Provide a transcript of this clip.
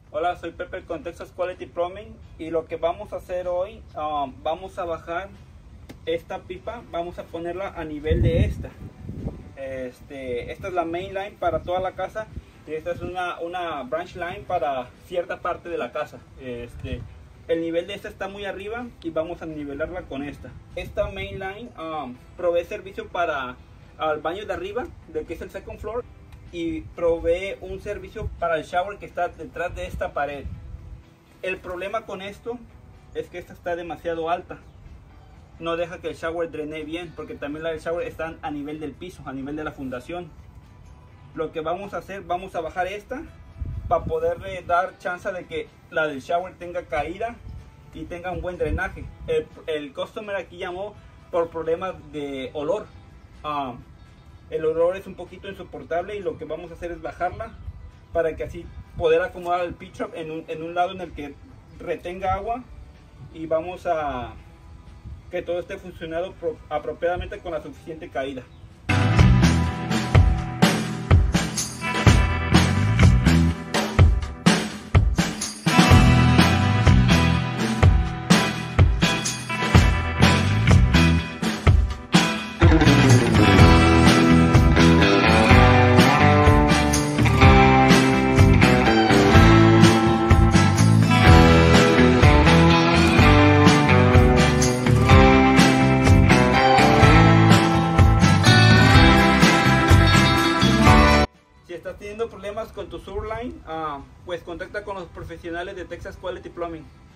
Hola, soy Pepe con Texas Quality Plumbing y lo que vamos a hacer hoy, vamos a bajar esta pipa, vamos a ponerla a nivel de esta. Esta es la main line para toda la casa y esta es una branch line para cierta parte de la casa. El nivel de esta está muy arriba y vamos a nivelarla con esta. Esta main line provee servicio para al baño de arriba, de que es el second floor, y provee un servicio para el shower que está detrás de esta pared. El problema con esto es que esta está demasiado alta, no deja que el shower drene bien, porque también la del shower está a nivel del piso, a nivel de la fundación. Lo que vamos a hacer, vamos a bajar esta para poderle dar chance de que la del shower tenga caída y tenga un buen drenaje. El customer aquí llamó por problemas de olor. El olor es un poquito insoportable y lo que vamos a hacer es bajarla para que así poder acomodar el pitch-up en un lado en el que retenga agua, y vamos a que todo esté funcionando apropiadamente con la suficiente caída. Si estás teniendo problemas con tu sewer line, pues contacta con los profesionales de Texas Quality Plumbing.